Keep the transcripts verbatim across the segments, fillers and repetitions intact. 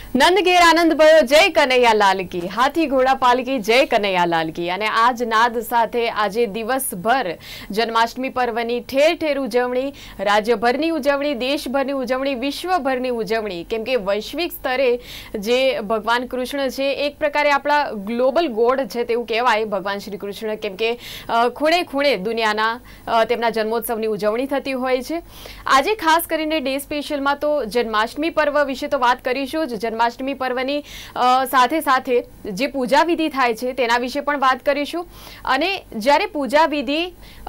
નંદ ઘેર આનંદ ભયો જય કનૈયા લાલ કી, હાથી ઘોડા પાલકી જય કનૈયા લાલ કી। અને આજ નાદ સાથે આજે દિવસભર જન્માષ્ટમી પર્વની ઠેર ઠેર ઉજવણી, રાજ્યભરની ઉજવણી, દેશભરની ઉજવણી, વિશ્વભરની ઉજવણી। કેમ કે વૈશ્વિક સ્તરે જે ભગવાન કૃષ્ણ છે એક પ્રકારે આપણા ગ્લોબલ ગોડ છે તેવું કહેવાય ભગવાન શ્રી કૃષ્ણ। કેમ કે ખૂણે ખૂણે દુનિયાના તેમના જન્મોત્સવની ઉજવણી થતી હોય છે। આજે ખાસ કરીને ડે સ્પેશિયલમાં તો જન્માષ્ટમી પર્વ વિશે તો વાત કરીશું જ। જન્માષ્ટમી પર્વની સાથે સાથે જે પૂજા વિધિ થાય છે તેના વિશે પણ વાત કરીશું। અને જ્યારે પૂજા વિધિ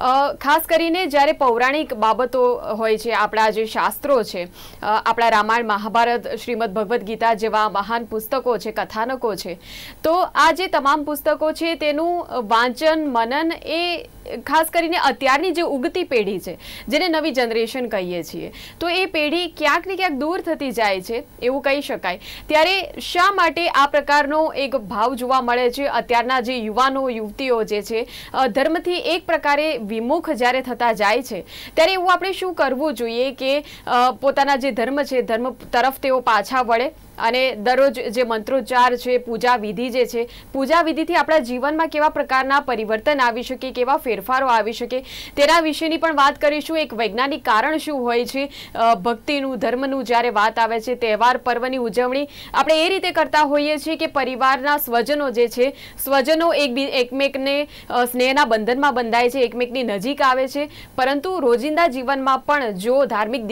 ખાસ કરીને જ્યારે પૌરાણિક બાબતો હોય છે, આપણા જે શાસ્ત્રો છે, આપણા રામાયણ, મહાભારત, શ્રીમદ ભગવદ્ ગીતા જેવા મહાન પુસ્તકો છે, કથાનકો છે, તો આ જે તમામ પુસ્તકો છે તેનું વાંચન મનન એ ખાસ કરીને અત્યારની જે ઉગતી પેઢી છે, જેને નવી જનરેશન કહીએ છીએ, તો એ પેઢી ક્યાંક ને ક્યાંક દૂર થતી જાય છે એવું કહી શકાય। ત્યારે શા માટે આ પ્રકારનો એક ભાવ જોવા મળે છે? અત્યારના જે યુવાનો યુવતીઓ જે છે ધર્મથી એક પ્રકારે વિમુખ જ્યારે થતા જાય છે, ત્યારે એવું આપણે શું કરવું જોઈએ કે પોતાના જે ધર્મ છે ધર્મ તરફ તેઓ પાછા વળે અને દરરોજ જે મંત્રોચ્ચાર છે, પૂજા વિધિ જે છે, પૂજા વિધિથી આપણા જીવનમાં કેવા પ્રકારના પરિવર્તન આવી શકે, કેવા ફેરફારો આવી શકે, તેના વિશેની પણ વાત કરીશું। એક વૈજ્ઞાનિક કારણ શું હોય છે ભક્તિનું, ધર્મનું જ્યારે વાત આવે છે? તહેવાર પર્વની ઉજવણી આપણે એ રીતે કરતા હોઈએ છીએ કે પરિવારના સ્વજનો જે છે, સ્વજનો એક એકમેકને સ્નેહના બંધનમાં બંધાય છે, એકમેકની નજીક આવે છે, પરંતુ રોજિંદા જીવનમાં પણ જો ધાર્મિક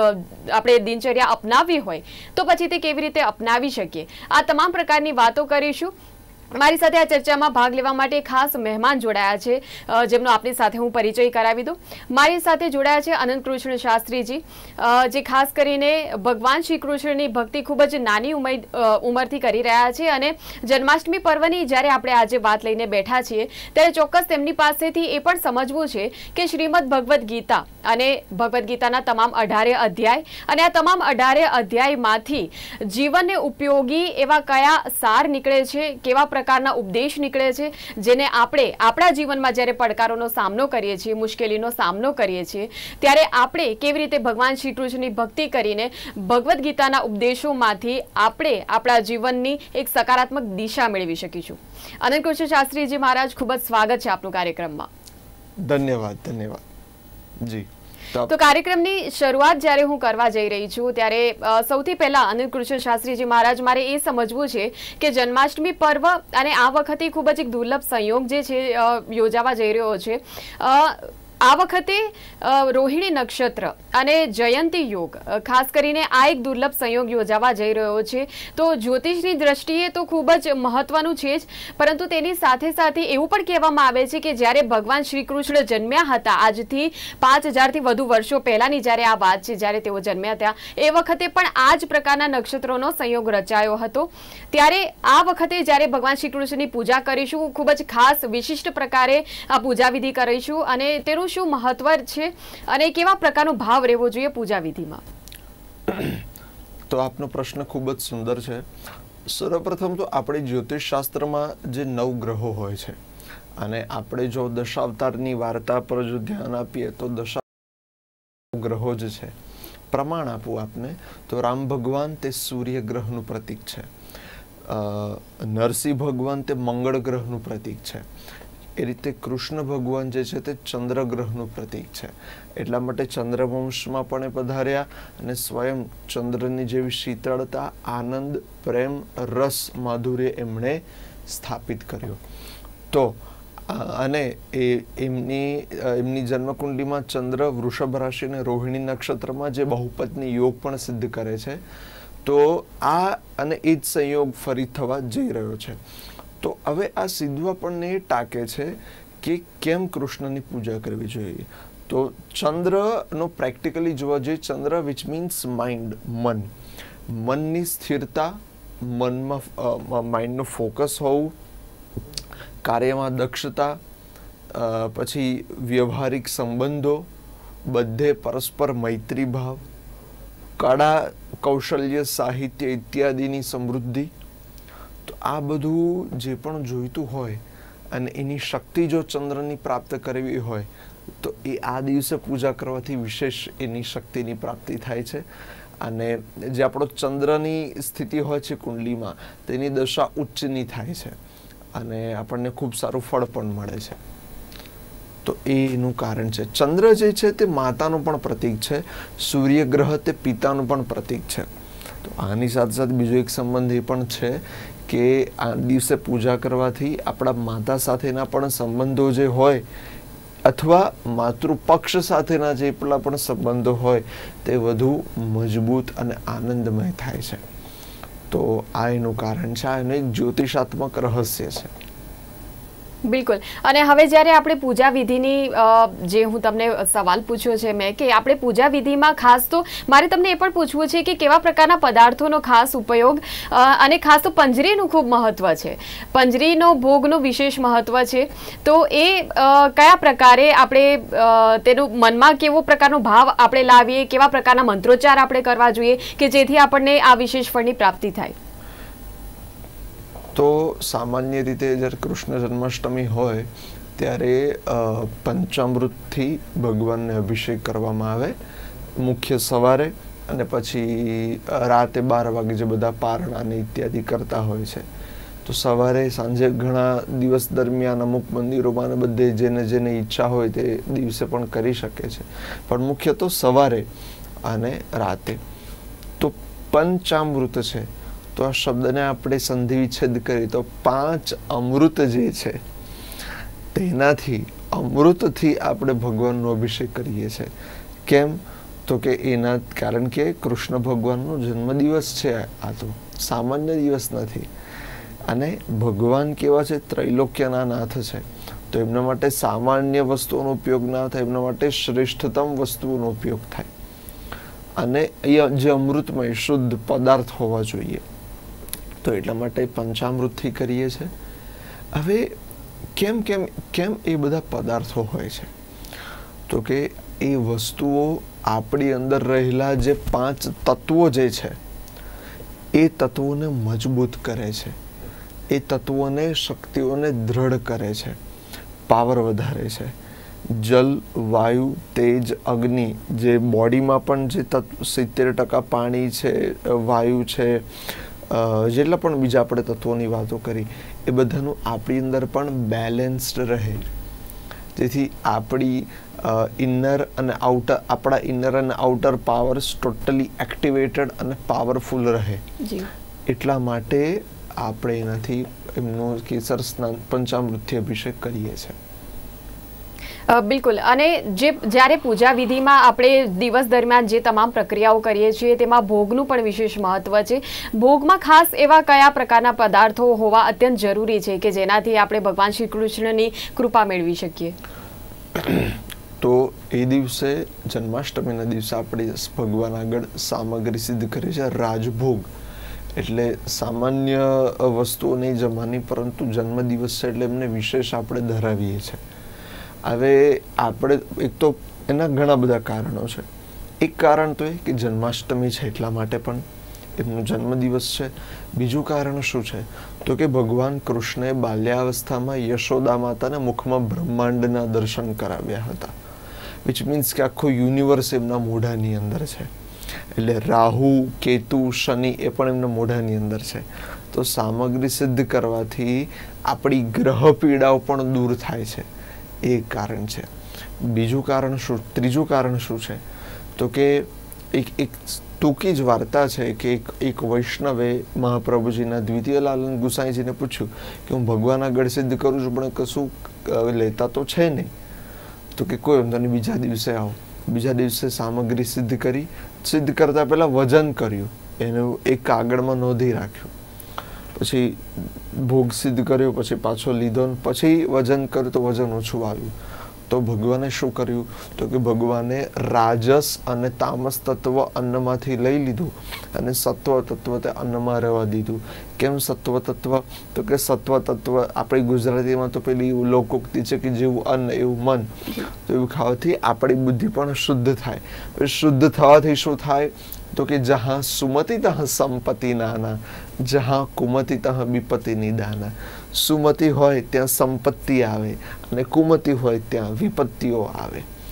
આપણે દિનચર્યા અપનાવવી હોય તો પછી તે કેવી રીતે અપનાવી શકીએ, આ તમામ પ્રકારની વાતો કરીશું। મારી સાથે આ ચર્ચામાં ભાગ લેવા માટે ખાસ મહેમાન જોડાયા છે, જેમનો આપની સાથે હું પરિચય કરાવી દઉં। મારી સાથે જોડાયા છે અનંત કૃષ્ણ શાસ્ત્રીજી, જે ખાસ કરીને ભગવાન શ્રી કૃષ્ણની ભક્તિ ખૂબ જ નાની ઉંમરથી કરી રહ્યા છે। અને જન્માષ્ટમી પર્વની જ્યારે આપણે આજે વાત લઈને બેઠા છીએ ત્યારે ચોક્કસ તેમની પાસેથી એ પણ સમજવું છે કે શ્રીમદ ભગવદ્ ગીતા અને ભગવદ્ ગીતાના તમામ અઢારે અધ્યાય અને આ તમામ અઢારે અધ્યાયમાંથી જીવનને ઉપયોગી એવા કયા સાર નીકળે છે, કેવા પ્રકારના ઉપદેશ નીકળે છે, જેને આપણે આપણા જીવનમાં જ્યારે પડકારોનો સામનો કરીએ છીએ, મુશ્કેલીનો સામનો કરીએ છીએ, ત્યારે આપણે કેવી રીતે ભગવાન શ્રી કૃષ્ણની ભક્તિ કરીને ભગવદ્ ગીતાના ઉપદેશોમાંથી આપણે આપણા જીવનની એક સકારાત્મક દિશા મેળવી શકીશું। અનંત કૃષ્ણ શાસ્ત્રીજી મહારાજ, ખૂબ જ સ્વાગત છે આપનું કાર્યક્રમમાં। ધન્યવાદ ધન્યવાદ જી। તો કાર્યક્રમની શરૂઆત જ્યારે હું કરવા જઈ રહી છું ત્યારે સૌથી પહેલા અનંત કૃષ્ણ શાસ્ત્રીજી મહારાજ, મારે એ સમજવું છે કે જન્માષ્ટમી પર્વ અને આ વખતે ખૂબ જ એક દુર્લભ સંયોગ જે છે યોજાવા જઈ રહ્યો છે, આ વખતે રોહિણી નક્ષત્ર અને જયંતી યોગ, ખાસ કરીને આ એક દુર્લભ સંયોગ યોજાવા જઈ રહ્યો છે। તો જ્યોતિષની દ્રષ્ટિએ તો ખૂબ જ મહત્વનું છે જ, પરંતુ તેની સાથે સાથે એવું પણ કહેવામાં આવે છે કે જ્યારે ભગવાન શ્રી કૃષ્ણ જન્મ્યા હતા, આજથી પાંચ હજારથી વધુ વર્ષો પહેલાની જ્યારે આ વાત છે, જ્યારે તેઓ જન્મ્યા હતા એ વખતે પણ આ જ પ્રકારના નક્ષત્રોનો સંયોગ રચાયો હતો। ત્યારે આ વખતે જ્યારે ભગવાન શ્રી કૃષ્ણની પૂજા કરીશું, ખૂબ જ ખાસ વિશિષ્ટ પ્રકારે આ પૂજા વિધિ કરીશું અને તેનું શું મહત્વ છે અને કેવા પ્રકારનો ભાવ રહેવો જોઈએ પૂજા વિધિમાં? તો આપનો પ્રશ્ન ખૂબ જ સુંદર છે। સર્વપ્રથમ તો આપણે જ્યોતિષ શાસ્ત્રમાં જે નવ ગ્રહો હોય છે, અને આપણે જો દશાવતારની વાર્તા પર જો ધ્યાન આપીએ તો દશા ગ્રહો જ છે। પ્રમાણ આપું આપને તો રામ ભગવાન તે સૂર્ય ગ્રહનું પ્રતીક છે, નરસિંહ ભગવાન તે મંગળ ગ્રહનું પ્રતીક છે, એ રીતે કૃષ્ણ ભગવાન જે છે તે ચંદ્ર ગ્રહનું પ્રતીક છે। એટલા માટે ચંદ્રવંશમાં પણ એ પધાર્યા અને સ્વયં ચંદ્રની જેવી શીતળતા, આનંદ, પ્રેમ, રસ, માધુર્ય એમણે સ્થાપિત કર્યો। તો અને એ એમની એમની જન્મકુંડલીમાં ચંદ્ર વૃષભ રાશિ અને રોહિણી નક્ષત્રમાં જે બહુપત્ની યોગ પણ સિદ્ધ કરે છે, તો આ અને એ જ સંયોગ ફરી થવા જઈ રહ્યો છે। તો હવે આ સીધું આપણને એ ટાંકે છે કે કેમ કૃષ્ણની પૂજા કરવી જોઈએ। તો ચંદ્રનો પ્રેક્ટિકલી જોવા જઈએ, ચંદ્ર વિચ મીન્સ માઇન્ડ, મન, મનની સ્થિરતા, મનમાં માઇન્ડનું ફોકસ હોવું, કાર્યમાં દક્ષતા, પછી વ્યવહારિક સંબંધો, બધે પરસ્પર મૈત્રી ભાવ, કળા, કૌશલ્ય, સાહિત્ય ઇત્યાદિની સમૃદ્ધિ, તો આ બધું જે પણ જોઈતું હોય અને એની શક્તિ જો ચંદ્રની પ્રાપ્ત કરવી હોય તો એ આ દિવસે પૂજા કરવાથી વિશેષ એની શક્તિની પ્રાપ્તિ થાય છે। અને જે આપણો ચંદ્રની સ્થિતિ હોય છે કુંડલીમાં તેની દશા ઉચ્ચની થાય છે અને આપણને ખૂબ સારું ફળ પણ મળે છે. તો એ એનું કારણ છે. ચંદ્ર જે છે તે માતાનું પણ પ્રતીક છે, સૂર્ય ગ્રહ તે પિતાનું પણ પ્રતીક છે. તો આની સાથે સાથે બીજો એક સંબંધ એ પણ છે કે આ દિવસે પૂજા કરવાથી આપણા માતા સાથેના પણ સંબંધો જે હોય અથવા માતૃપક્ષ સાથેના જે પેલા પણ સંબંધો હોય તે વધુ મજબૂત અને આનંદમય થાય છે. તો આ એનું કારણ છે. આ એનું એક જ્યોતિષાત્મક રહસ્ય છે. બિલકુલ. અને હવે જ્યારે આપણે પૂજા વિધિની જે હું તમને સવાલ પૂછ્યો છે મેં કે આપણે પૂજા વિધિમાં ખાસ તો મારે તમને એ પણ પૂછવું છે કે કેવા પ્રકારના પદાર્થોનો ખાસ ઉપયોગ અને ખાસ તો પંજરીનું ખૂબ મહત્વ છે. પંજરીનો ભોગનું વિશેષ મહત્વ છે. તો એ કયા પ્રકારે આપણે તેનું મનમાં કેવો પ્રકારનો ભાવ આપણે લાવીએ, કેવા પ્રકારના મંત્રોચ્ચાર આપણે કરવા જોઈએ કે જેથી આપણને આ વિશેષ ફળની પ્રાપ્તિ થાય? તો સામાન્ય રીતે જ્યારે કૃષ્ણ જન્માષ્ટમી હોય ત્યારે પંચામૃતથી ભગવાનને અભિષેક કરવામાં આવે, મુખ્ય સવારે અને પછી રાતે બાર વાગે જે બધા પારણાને ઇત્યાદિ કરતા હોય છે. તો સવારે સાંજે ઘણા દિવસ દરમિયાન અમુક મંદિરોમાં ને બધે જેને જેને ઈચ્છા હોય તે દિવસે પણ કરી શકે છે, પણ મુખ્ય તો સવારે અને રાતે. તો પંચામૃત છે, તો આ શબ્દને આપણે સંધિ વિચ્છેદ કરીએ તો પાંચ અમૃત જે છે તેનાથી અમૃતથી આપણે ભગવાનનો અભિષેક કરીએ છીએ. કેમ? તો કે એના કારણ કે કૃષ્ણ ભગવાનનો જન્મદિવસ છે. આ તો સામાન્ય દિવસ નથી અને ભગવાન કેવા છે? ત્રૈલોક્યના નાથ છે. તો એમના માટે સામાન્ય વસ્તુઓનો ઉપયોગ ના થાય, એમના માટે શ્રેષ્ઠતમ વસ્તુઓનો ઉપયોગ થાય અને અહીંયા જે અમૃતમય શુદ્ધ પદાર્થ હોવા જોઈએ. તો એટલા માટે પંચામૃતથી કરીએ છીએ. હવે કેમ કેમ કેમ એ બધા પદાર્થો હોય છે? તો કે એ વસ્તુઓ આપણી અંદર રહેલા જે પાંચ તત્વો જે છે એ તત્વોને મજબૂત કરે છે, એ તત્વોને શક્તિઓને દ્રઢ કરે છે, પાવર વધારે છે. જલ, વાયુ, તેજ, અગ્નિ, જે બોડીમાં પણ જે તત્વ સિત્તેર ટકા પાણી છે, વાયુ છે, જેટલા પણ બીજા આપણે તત્વોની વાતો કરી એ બધાનું આપણી અંદર પણ બેલેન્સ્ડ રહે, જેથી આપણી ઇનર અને આઉટર આપણા ઇનર અને આઉટર પાવર્સ ટોટલી એક્ટિવેટેડ અને પાવરફુલ રહે. એટલા માટે આપણે એનાથી એમનો કેસર સ્નાન પંચામૃતથી અભિષેક કરીએ છીએ. બિલકુલ. અને જે જ્યારે પૂજા વિધિમાં આપણે દિવસ દરમિયાન જે તમામ પ્રક્રિયાઓ કરીએ છીએ તેમાં ભોગનું પણ વિશેષ મહત્વ છે. ભોગમાં ખાસ એવા કયા પ્રકારના પદાર્થો હોવા અત્યંત જરૂરી છે કે જેનાથી આપણે ભગવાન શ્રી કૃષ્ણની કૃપા મેળવી શકીએ? તો એ દિવસે જન્માષ્ટમીના દિવસે આપણે ભગવાન આગળ સામગ્રી સિદ્ધ કરીએ છીએ રાજભોગ. એટલે સામાન્ય વસ્તુઓ નહીં જમવાની, પરંતુ જન્મદિવસ છે એટલે એમને વિશેષ આપણે ધરાવીએ છીએ. હવે આપણે એક તો એના ઘણા બધા કારણો છે. એક કારણ તો એ કે જન્માષ્ટમી છે એટલા માટે પણ એમનો જન્મદિવસ છે. બીજું કારણ શું છે? તો કે ભગવાન કૃષ્ણે બાલ્યાવસ્થામાં યશોદા માતાને મુખમાં બ્રહ્માંડના દર્શન કરાવ્યા હતા, વિચ મીન્સ કે આખો યુનિવર્સ એમના મોઢાની અંદર છે. એટલે રાહુ, કેતુ, શનિ એ પણ એમના મોઢાની અંદર છે. તો સામગ્રી સિદ્ધ કરવાથી આપણી ગ્રહ પીડાઓ પણ દૂર થાય છે. એ કારણ છે. બીજું કારણ શું? ત્રીજું કારણ શું છે? તો કે એક એક ટૂંકી જ વાર્તા છે કે એક એક વૈષ્ણવે મહાપ્રભુજીના દ્વિતીય લાલન ગુસાઈજીને પૂછ્યું કે હું ભગવાન આગળ સિદ્ધ કરું છું પણ કશું લેતા તો છે નહીં. તો કે કોઈ વાંધો નહીં, બીજા દિવસે આવો. બીજા દિવસે સામગ્રી સિદ્ધ કરી, સિદ્ધ કરતા પહેલા વજન કર્યું, એનું એક કાગળમાં નોંધી રાખ્યું. પછી ભોગ સિદ્ધ કર્યો, પછી પાછો લીધો, પછી વજન કર્યું તો વજન ઓછું આવ્યું. તો ભગવાને શું કર્યું? તો કે ભગવાને રાજસ અને તામસ તત્વ અન્નમાંથી લઈ લીધું અને સત્વ તત્વ તે અન્નમાં રહેવા દીધું. કેમ સત્વ તત્વ? તો કે સત્વ તત્વ આપણી ગુજરાતીમાં તો પેલી લોકોક્તિ છે કે જેવું અન્ન એવું મન. તો એવું ખાવાથી આપણી બુદ્ધિ પણ શુદ્ધ થાય. શુદ્ધ થવાથી શું થાય? તો કે જહાં સુમતિ તહ સંપત્તિ નાના, જહાં કુમતિ તહ વિપત્તિ નિદાના. સુમતિ હોય ત્યાં સંપત્તિ આવે અને કુમતિ હોય ત્યાં વિપત્તિઓ આવે.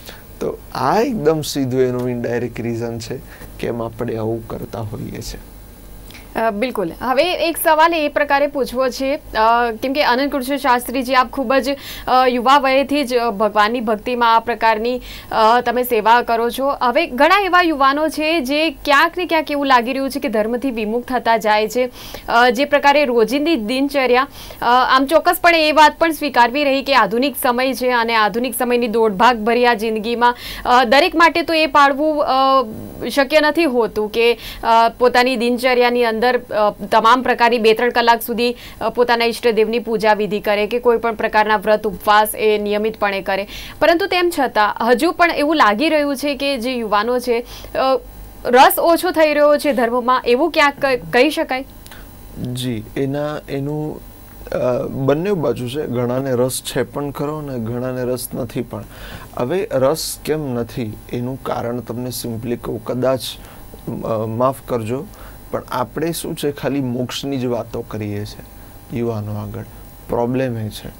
તો આ એકદમ સીધું એનું ઇનડાયરેક્ટ રીઝન છે કેમ આપણે આવું કરતા હોઈએ છીએ. બિલકુલ. હવે એક સવાલ એ પ્રકારે પૂછવો છે, કેમ કે અનંત કૃષ્ણ શાસ્ત્રીજી, આપ ખૂબ જ યુવા વયથી જ ભગવાનની ભક્તિમાં આ પ્રકારની તમે સેવા કરો છો. હવે ઘણા એવા યુવાનો છે જે ક્યાંક ને ક્યાંક એવું લાગી રહ્યું છે કે ધર્મથી વિમુખ થતા જાય છે. જે પ્રકારે રોજિંદી દિનચર્યા, આમ ચોક્કસપણે એ વાત પણ સ્વીકારવી રહી કે આધુનિક સમય છે અને આધુનિક સમયની દોડભાગ ભરી આ જિંદગીમાં દરેક માટે તો એ પાળવું શક્ય નથી હોતું કે પોતાની દિનચર્યાની અંદર તમામ પ્રકારની બે ત્રણ કલાક સુધી પોતાના ઈષ્ટદેવની પૂજા વિધિ કરે કે કોઈ પણ પ્રકારના વ્રત ઉપવાસ એ નિયમિતપણે કરે. પરંતુ તેમ છતાં હજુ પણ એવું લાગી રહ્યું છે કે જે યુવાનો છે રસ ઓછો થઈ રહ્યો છે ધર્મમાં, એવું ક્યાંક કહી શકાય? જી, એના એનું બંને બાજુ છે. ઘણાને રસ છે પણ ખરો ને ઘણાને રસ નથી પણ. હવે રસ કેમ નથી એનું કારણ તમને સિમ્પલી કહું, કદાચ માફ કરજો પણ આપણે શું છે ખાલી મોક્ષની જ વાતો કરીએ છીએ યુવાનો આગળ. પ્રોબ્લેમ એ છે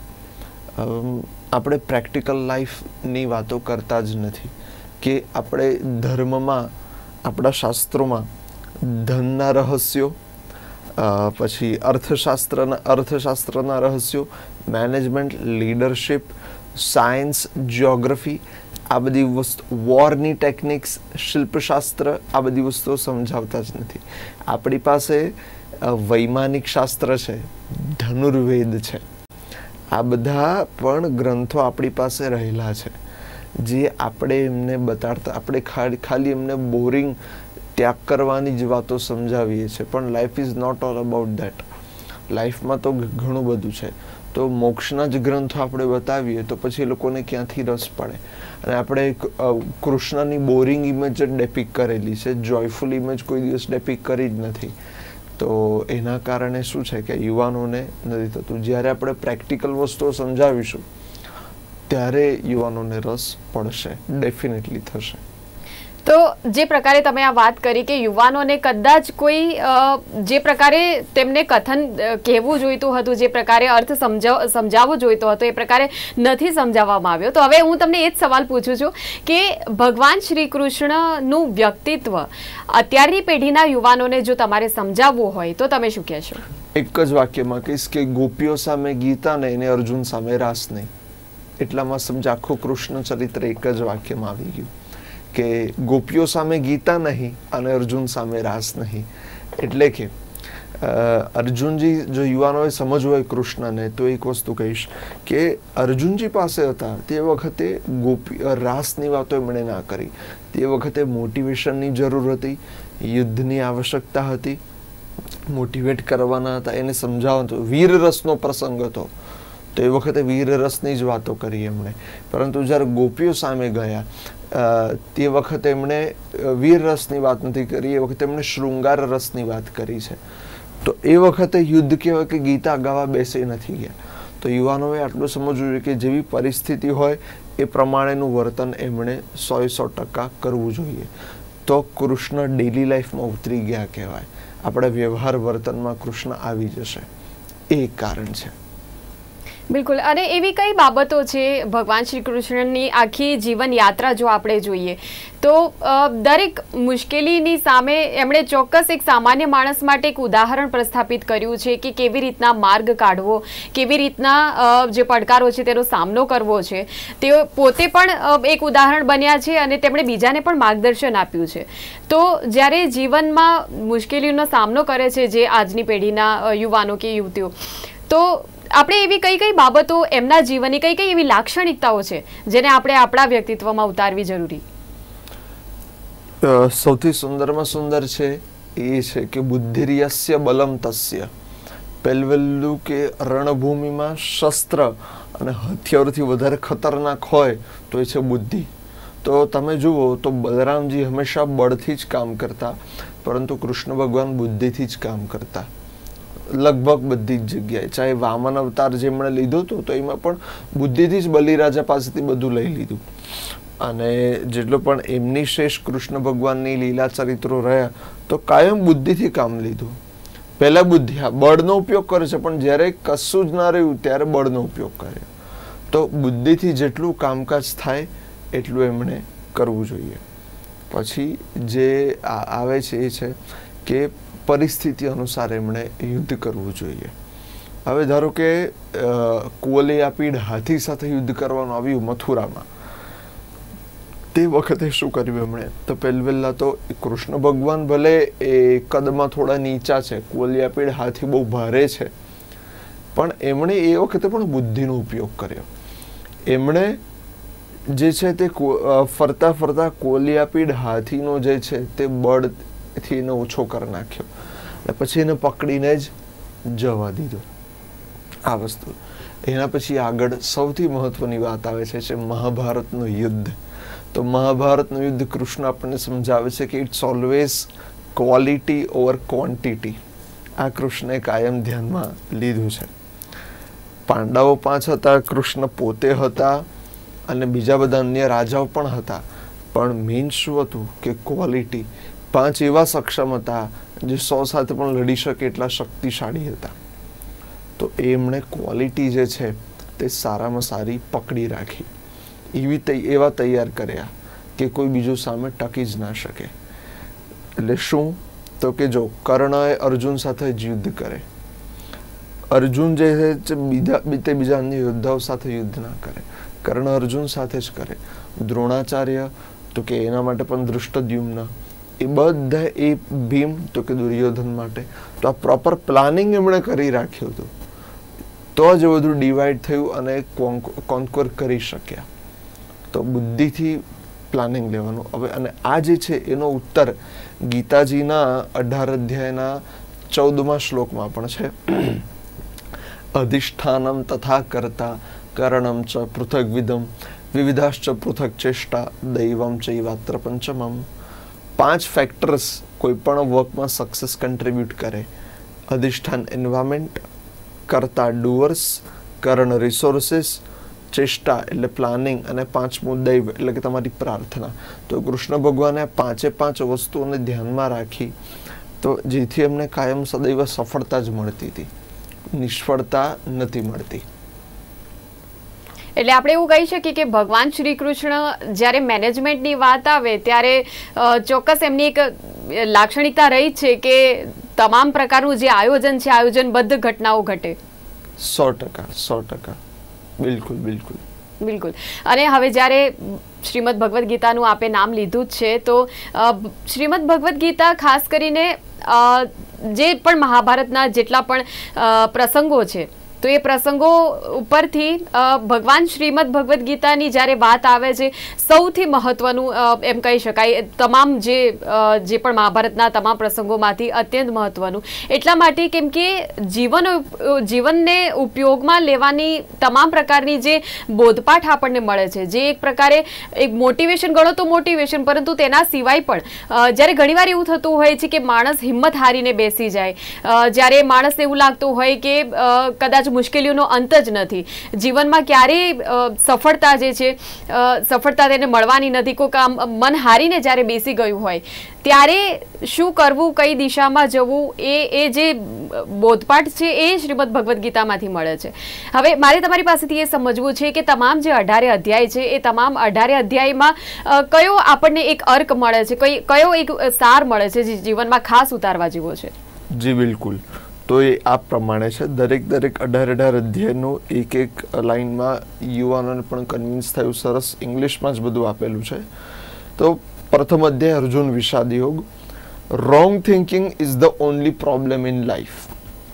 આપણે પ્રેક્ટિકલ લાઈફની વાતો કરતા જ નથી કે આપણે ધર્મમાં, આપણા શાસ્ત્રોમાં ધનના રહસ્યો, પછી અર્થશાસ્ત્રના અર્થશાસ્ત્રના રહસ્યો, મેનેજમેન્ટ, લીડરશિપ, સાયન્સ, જ્યોગ્રાફી, આ બધી વસ્તુ, વોરની ટેકનિક્સ, શિલ્પશાસ્ત્ર, આ બધી વસ્તુઓ સમજાવતા જ નથી. આપણી પાસે વૈમાનિક શાસ્ત્ર છે, ધનુર્વેદ છે, આ બધા પણ ગ્રંથો આપણી પાસે રહેલા છે જે આપણે એમને બતાડતા, આપણે ખાલી એમને બોરિંગ ત્યાગ કરવાની જ વાતો સમજાવીએ છીએ. પણ life is not all about that. લાઈફમાં તો ઘણું બધું છે. તો મોક્ષના જ ગ્રંથો આપણે બતાવીએ તો પછી લોકોને ક્યાંથી રસ પડે? અને આપણે કૃષ્ણની બોરિંગ ઇમેજ જ ડેપિક કરેલી છે, જોયફુલ ઇમેજ કોઈ દિવસ ડેપિક કરી જ નથી. તો એના કારણે શું છે કે યુવાનોને નથી થતું. જ્યારે આપણે પ્રેક્ટિકલ વસ્તુઓ સમજાવીશું ત્યારે યુવાનોને રસ પડશે, ડેફિનેટલી થશે. તો જે પ્રકારે તમે આ વાત કરી કે યુવાનોને કદાચ કોઈ જે પ્રકારે તેમને કથન કહેવું જોઈતું હતું, જે પ્રકારે અર્થ સમજાવ સમજાવવો જોઈતો હતો એ પ્રકારે નથી સમજાવવામાં આવ્યો. તો હવે હું તમને એ જ સવાલ પૂછું છું કે ભગવાન શ્રી કૃષ્ણનું વ્યક્તિત્વ અત્યારની પેઢીના યુવાનોને જો તમારે સમજાવવું હોય તો તમે શું કહેશો? એક જ વાક્યમાં કહીશ કે ગોપીઓ સામે ગીતા ને એને અર્જુન સામે રાસ નહીં. એટલામાં સમજ આખું કૃષ્ણ ચરિત્ર એક જ વાક્યમાં આવી ગયું કે ગોપીઓ સામે ગીતા નહીં અને અર્જુન સામે રાસ નહીં. એટલે કે અર્જુનજી, જો યુવાનોએ સમજવું હોય કૃષ્ણને તો એક વસ્તુ કહીશ કે અર્જુનજી પાસે હતા તે વખતે ગોપી રાસની વાતો એમણે ના કરી. તે વખતે મોટિવેશનની જરૂર હતી, યુદ્ધની આવશ્યકતા હતી, મોટિવેટ કરવાના હતા, એને સમજાવવાનું. વીર રસનો પ્રસંગ હતો તો એ વખતે વીર રસની જ વાતો કરી એમણે. પરંતુ જ્યારે ગોપીઓ સામે ગયા તે વખતે એમણે વીર રસની વાત નથી કરી, એ વખતે એમણે શૃંગાર રસની વાત કરી છે. તો એ વખતે યુદ્ધ કહેવાય કે ગીતા ગાવા બેસી નથી ગયા. તો યુવાનોએ આટલું સમજવું જોઈએ કે જેવી પરિસ્થિતિ હોય એ પ્રમાણેનું વર્તન એમણે સો સો ટકા કરવું જોઈએ. તો કૃષ્ણ ડેલી લાઈફમાં ઉતરી ગયા કહેવાય. આપણા વ્યવહાર વર્તનમાં કૃષ્ણ આવી જશે. એ કારણ છે. બિલકુલ. અને એવી કઈ બાબતો છે ભગવાન શ્રી કૃષ્ણની આખી જીવન યાત્રા જો આપણે જોઈએ તો દરેક મુશ્કેલીની સામે એમણે ચોક્કસ એક સામાન્ય માણસ માટે એક ઉદાહરણ પ્રસ્થાપિત કર્યું છે કે કેવી રીતના માર્ગ કાઢવો, કેવી રીતના જે પડકારો છે તેનો સામનો કરવો છે. તેઓ પોતે પણ એક ઉદાહરણ બન્યા છે અને તેમણે બીજાને પણ માર્ગદર્શન આપ્યું છે. તો જ્યારે જીવનમાં મુશ્કેલીઓનો સામનો કરે છે જે આજની પેઢીના યુવાનો કે યુવતીઓ, તો આપણે એવી કઈ કઈ બાબતો, એમના જીવનની કઈ કઈ એવી લાક્ષણિકતાઓ છે જેને આપણે આપણા વ્યક્તિત્વમાં ઉતારવી જરૂરી? સૌથી સુંદરમાં સુંદર છે એ છે કે બુદ્ધિર્યસ્ય બલમ તસ્ય. પહેલું કે રણભૂમિમાં શસ્ત્ર અને હથિયારથી વધારે ખતરનાક હોય તો એ છે બુદ્ધિ. તો તમે જુઓ તો બલરામજી હંમેશા બળથી જ કામ કરતા, પરંતુ કૃષ્ણ ભગવાન બુદ્ધિથી જ કામ કરતા લગભગ બધી જ જગ્યાએ. ચાહે વામન અવતાર જેમણે લીધો હતો તો એમાં પણ બુદ્ધિથી જ બલિરાજા પાસેથી બધું લઈ લીધું. અને જેટલો પણ એમની શ્રેષ્ઠ કૃષ્ણ ભગવાનની લીલા ચરિત્રો રહ્યા તો કાયમ બુદ્ધિથી કામ લીધું. પહેલા બુદ્ધિ, હા, બળનો ઉપયોગ કરે છે પણ જ્યારે કશું જ ના રહ્યું ત્યારે બળનો ઉપયોગ કર્યો. તો બુદ્ધિથી જેટલું કામકાજ થાય એટલું એમણે કરવું જોઈએ. પછી જે આવે છે એ છે કે પરિસ્થિતિ અનુસાર એમણે યુદ્ધ કરવું જોઈએ. હવે ધારો કે કુવલયાપીડ હાથી સાથે યુદ્ધ કરવાનું આવ્યું મથુરામાં, તે વખતે શું કર્યું એમણે? તો પહેલ પહેલા તો કૃષ્ણ ભગવાન ભલે એ કદમાં થોડા નીચા છે, કુવલયાપીડ હાથી બહુ ભારે છે, પણ એમણે એ વખતે પણ બુદ્ધિનો ઉપયોગ કર્યો. એમણે જે છે તે ફરતા ફરતા કુવલયાપીડ હાથીનો જે છે તે બળથી એને ઓછો કરી નાખ્યો અને પછી એને પકડીને જ જવા દીધો. આ વસ્તુ. એના પછી આગળ સૌથી મહત્વની વાત આવે છે છે મહાભારતનું યુદ્ધ. તો મહાભારતનું યુદ્ધ કૃષ્ણ આપણને સમજાવે છે કે it's always quality over quantity. આ કૃષ્ણે કાયમ ધ્યાનમાં લીધું છે. પાંડવો પાંચ હતા, કૃષ્ણ પોતે હતા અને બીજા બધા અન્ય રાજાઓ પણ હતા, પણ મેઇન શું હતું કે ક્વોલિટી. પાંચ એવા સક્ષમ હતા જે સો સાથે પણ લડી શકે એટલા શક્તિશાળી હતા. તો એમણે ક્વોલિટી જે છે તે સારામાં સારી પકડી રાખી, એવી એવા તૈયાર કર્યા કે કોઈ બીજું સામે ટકી જ ના શકે. એટલે શું? તો કે જો કર્ણએ અર્જુન સાથે જ યુદ્ધ કરે, અર્જુન જે છે બીજા તે બીજા અન્ય યોદ્ધાઓ સાથે યુદ્ધ ના કરે, કર્ણ અર્જુન સાથે જ કરે. દ્રોણાચાર્ય તો કે એના માટે પણ ધૃષ્ટદ્યુમ્ન, એ બધા એ ભીમ તો કે દુર્યોધન માટે. તો આ પ્રોપર પ્લાનિંગ એમણે કરી રાખ્યું હતું, તો જ બધું ડિવાઈડ થયું અને કોન્કોર કરી શક્યા. તો બુદ્ધિથી પ્લાનિંગ લેવાનું. હવે અને આ જે છે એનો ઉત્તર ગીતાજીના અઢાર અધ્યાયના ચૌદમા શ્લોકમાં પણ છે. અધિષ્ઠાનમ તથા કર્તા કરણમ ચ પૃથક વિદમ વિવિધાશ્ચ પૃથક ચેષ્ટા દૈવમ ચૈવાત્ર પંચમમ. પાંચ ફેક્ટર્સ કોઈ પણ વર્કમાં સક્સેસ કન્ટ્રીબ્યુટ કરે. અધિષ્ઠાન એન્વાયરમેન્ટ, કર્તા ડુઅર્સ, કરણ રિસોર્સિસ, ચેષ્ટા એટલે પ્લાનિંગ અને પાંચમું દૈવ એટલે કે તમારી પ્રાર્થના. તો કૃષ્ણ ભગવાને પાંચે પાંચ વસ્તુઓને ધ્યાનમાં રાખી તો જેથી એમને કાયમ સદૈવ સફળતા જ મળતી હતી, નિષ્ફળતા નથી મળતી. એટલે આપણે એવું કહી શકીએ કે ભગવાન શ્રી કૃષ્ણ જ્યારે મેનેજમેન્ટની વાત આવે ત્યારે ચોક્કસ એમની એક લાક્ષણિકતા રહી છે કે તમામ પ્રકારનું જે આયોજન છે આયોજનબદ્ધ ઘટનાઓ ઘટે. સો ટકા સો ટકા બિલકુલ બિલકુલ બિલકુલ. અને હવે જ્યારે શ્રીમદ ભગવદ્ ગીતાનું આપે નામ લીધું જ છે, તો શ્રીમદ ભગવદ્ ગીતા ખાસ કરીને જે પણ મહાભારતના જેટલા પણ પ્રસંગો છે તો એ પ્રસંગો ઉપરથી ભગવાન શ્રીમદ ભગવદ્ ગીતાની જ્યારે વાત આવે છે સૌથી મહત્વનું એમ કહી શકાય, તમામ જે જે પણ મહાભારતના તમામ પ્રસંગોમાંથી અત્યંત મહત્વનું. એટલા માટે કેમ કે જીવન જીવનને ઉપયોગમાં લેવાની તમામ પ્રકારની જે બોધપાઠ આપણને મળે છે, જે એક પ્રકારે એક મોટિવેશન ગણો તો મોટિવેશન, પરંતુ તેના સિવાય પણ જ્યારે ઘણીવાર એવું થતું હોય છે કે માણસ હિંમત હારીને બેસી જાય, જ્યારે માણસને એવું લાગતું હોય કે કદાચ મુશ્કેલીઓનો અંત જ નથી, જીવનમાં ક્યારેય સફળતા જે છે સફળતા તેને મળવાની નથી, કોઈ કામ મન હારીને જ્યારે બેસી ગયું હોય ત્યારે શું કરવું, કઈ દિશામાં જવું, એ એ જે બોધપાઠ છે એ શ્રીમદ ભગવદ્ ગીતામાંથી મળે છે. હવે મારે તમારી પાસેથી એ સમજવું છે કે તમામ જે અઢારે અધ્યાય છે એ તમામ અઢારે અધ્યાયમાં કયો આપણને એક અર્ક મળે છે, કઈ કયો એક સાર મળે છે જે જીવનમાં ખાસ ઉતારવા જેવો છે? જી બિલકુલ. તો એ આ પ્રમાણે છે, દરેક દરેક અઢાર અઢાર અધ્યાયનું એક એક લાઇનમાં યુવાનોને પણ કન્વિન્સ થયું. સરસ ઇંગ્લિશમાં જ બધું આપેલું છે. તો પ્રથમ અધ્યાય અર્જુન વિષાદ યોગ. Wrong thinking is the only problem in life.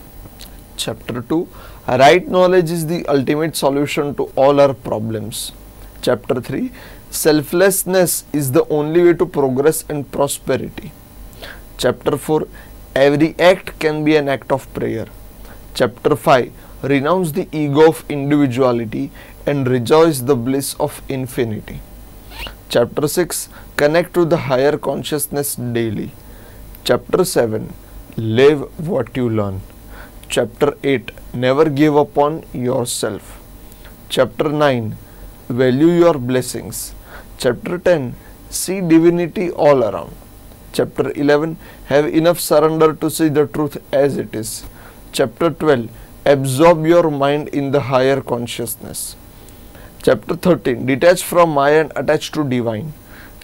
Chapter two right knowledge is the ultimate solution to all our problems. Chapter three selflessness is the only way to progress and prosperity. Chapter four every act can be an act of prayer. Chapter five renounce the ego of individuality and rejoice the bliss of infinity. Chapter six connect to the higher consciousness daily. Chapter seven live what you learn. Chapter eight never give up on yourself. Chapter nine value your blessings. Chapter ten see divinity all around. Chapter eleven have enough surrender to see the truth as it is. Chapter twelve absorb your mind in the higher consciousness. Chapter thirteen detach from Maya and attach to divine.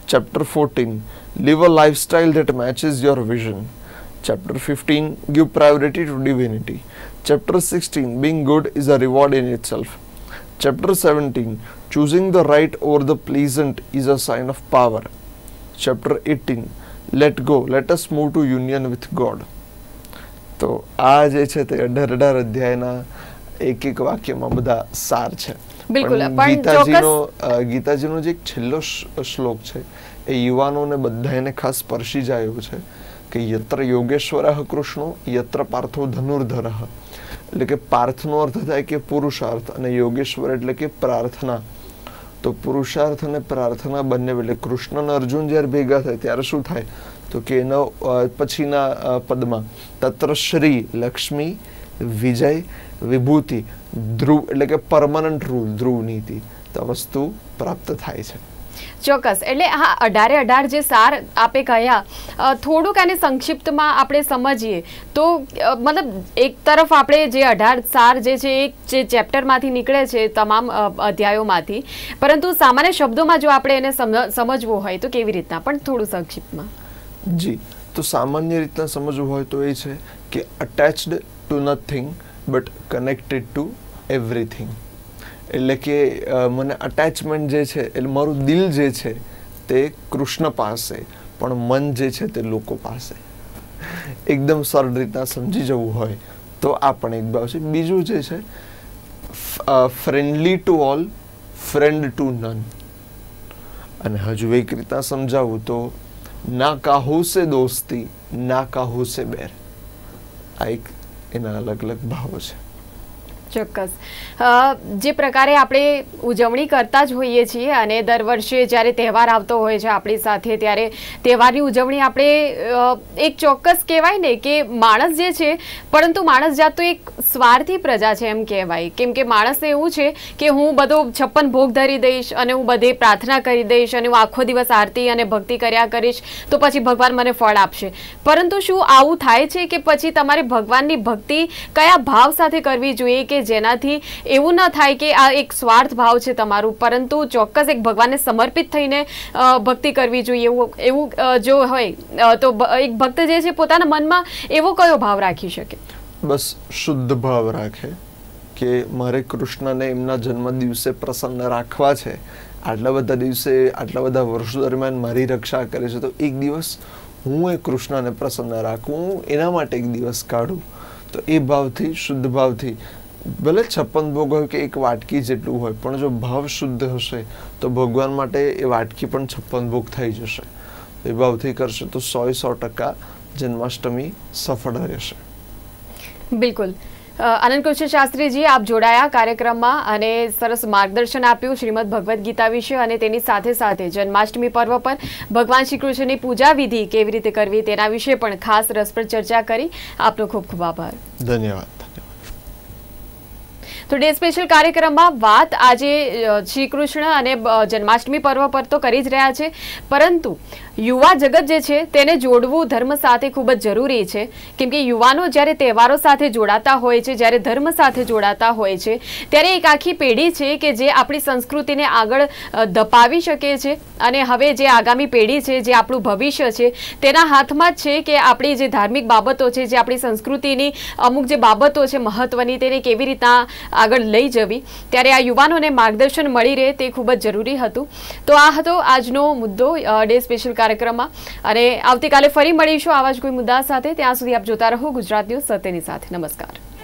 Chapter fourteen, live a lifestyle that matches your vision. Chapter fifteen, give priority to divinity. Chapter sixteen, being good is a reward in itself. Chapter seventeen, choosing the right over the pleasant is a sign of power. Chapter eighteen, let go, let us move to union with God. તો આ જે છે તે અઢાર અઢાર અધ્યાયના એક એક વાક્યમાં બધા સાર છે. બિલકુલ, પણ ગીતાજીનો ગીતાજીનો જે છેલ્લો શ્લોક છે એ યુવાનોને બધાને ખાસ સ્પર્શી જાય એવું છે કે યત્ર યોગેશ્વરઃ કૃષ્ણો યત્ર પાર્થો ધનુર્ધરઃ. એટલે કે પાર્થનો અર્થ થાય કે પુરુષાર્થ અને યોગેશ્વર એટલે કે પ્રાર્થના. તો પુરુષાર્થ અને પ્રાર્થના બંને, એટલે કૃષ્ણ અને અર્જુન જ્યારે ભેગા થાય ત્યારે શું થાય તો કે એનો પછીના પદમાં તત્ર શ્રી લક્ષ્મી વિજય વિભૂતિ ધ્રુવ એટલે કે પરમાનન્ટ રૂલ ધ્રુવ નીતિ તો વસ્તુ પ્રાપ્ત થાય છે. ચોક્કસ. એટલે હા, અઢારે અઢાર જે સાર આપે કહ્યા, થોડુંક આને સંક્ષિપ્તમાં આપણે સમજીએ તો મતલબ એક તરફ આપણે જે અઢાર સાર જે છે એક જે ચેપ્ટરમાંથી નીકળે છે તમામ અધ્યાયોમાંથી, પરંતુ સામાન્ય શબ્દોમાં જો આપણે એને સમજવું હોય તો કેવી રીતના, પણ થોડું સંક્ષિપ્તમાં. જી, તો સામાન્ય રીતના સમજવું હોય તો એ છે કે attached to nothing but connected to everything. એટલે કે મને અટેચમેન્ટ જે છે એટલે મારું દિલ જે છે તે કૃષ્ણ પાસે, પણ મન જે છે તે લોકો પાસે. એકદમ સરળ રીતના સમજી જવું હોય તો આ પણ એક ભાવ છે. બીજું જે છે friendly to all, friend to none. અને હજુ એક રીતના સમજાવું તો ના કાહુ સે દોસ્તી ના કાહુ સે બેર. આ એક એના અલગ અલગ ભાવો છે. ચોક્કસ. જે પ્રકારે આપણે ઉજવણી કરતા જ હોઈએ છીએ અને દર વર્ષે જ્યારે તહેવાર આવતો હોય છે આપણી સાથે, ત્યારે તહેવારની ઉજવણી આપણે એક ચોક્કસ કહેવાય ને કે માણસ જે છે, પરંતુ માણસ જાત તો એક સ્વાર્થી પ્રજા છે એમ કહેવાય. કેમ કે માણસને એવું છે કે હું બધો છપ્પન ભોગ ધરી દઈશ અને હું બધે પ્રાર્થના કરી દઈશ અને હું આખો દિવસ આરતી અને ભક્તિ કર્યા કરીશ તો પછી ભગવાન મને ફળ આપશે. પરંતુ શું આવું થાય છે કે પછી તમારે ભગવાનની ભક્તિ કયા ભાવ સાથે કરવી જોઈએ કે જેનાથી એવું ન થાય કે આ એક સ્વાર્થ ભાવ છે તમારું, પરંતુ ચોક્કસ એક ભગવાનને સમર્પિત થઈને ભક્તિ કરવી જોઈએ? એવું એવું જો હોય તો એક ભક્ત જે છે પોતાના મનમાં એવો કયો ભાવ રાખી શકે? બસ શુદ્ધ ભાવ રાખે કે મારે કૃષ્ણને એમના જન્મ દિવસે પ્રસન્ન રાખવા છે, આટલા બધા દિવસે આટલા બધા વર્ષો દરમિયાન મારી રક્ષા કરે છે, તો એક દિવસ હું એ કૃષ્ણને પ્રસન્ન રાખું, હું એના માટે એક દિવસ કાઢું. તો એ ભાવથી, શુદ્ધ ભાવથી, ભલે છપ્પન ભોગ હોય કે એક વાટકી જેટલું હોય, પણ જો ભાવ શુદ્ધ હશે તો ભગવાન માટે એ વાટકી પણ છપ્પન ભોગ થઈ જશે. એ ભાવથી કરશે તો સો સો ટકા જન્માષ્ટમી સફળ રહેશે. બિલકુલ. આનંદ કૃષ્ણ શાસ્ત્રીજી, આપ જોડાયા કાર્યક્રમમાં અને સરસ માર્ગદર્શન આપ્યું શ્રીમદ ભગવદ્ ગીતા વિશે અને તેની સાથે સાથે જન્માષ્ટમી પર્વ પર ભગવાન શ્રી કૃષ્ણની પૂજા વિધિ કેવી રીતે કરવી તેના વિશે પણ ખાસ રસપ્રદ ચર્ચા કરી. આપનો ખૂબ ખૂબ આભાર. ધન્યવાદ. તો ડે સ્પેશિયલ કાર્યક્રમમાં વાત આજે શ્રી કૃષ્ણ અને જન્માષ્ટમી પર્વ પર તો કરી જ રહ્યા છે, પરંતુ યુવા જગત જે છે તેને જોડવું ધર્મ સાથે ખૂબ જ જરૂરી છે. કેમ કે યુવાનો જ્યારે તહેવારો સાથે જોડાતા હોય છે, જ્યારે ધર્મ સાથે જોડાતા હોય છે, ત્યારે એક આખી પેઢી છે કે જે આપણી સંસ્કૃતિને આગળ ધપાવી શકે છે. અને હવે જે આગામી પેઢી છે, જે આપણું ભવિષ્ય છે, તેના હાથમાં જ છે કે આપણી જે ધાર્મિક બાબતો છે, જે આપણી સંસ્કૃતિની અમુક જે બાબતો છે મહત્વની, તેને કેવી રીતના આગળ લઈ જવી. ત્યારે આ યુવાનોને માર્ગદર્શન મળી રહે તે ખૂબ જ જરૂરી હતું. તો આ હતો આજનો મુદ્દો ડે સ્પેશિયલ કાર્યક્રમમાં, અને આવતીકાલે ફરી મળીશું આવા જ કોઈ મુદ્દા સાથે. ત્યાં સુધી આપ જોતા રહો ગુજરાત ન્યૂઝ સત્યની સાથે. નમસ્કાર.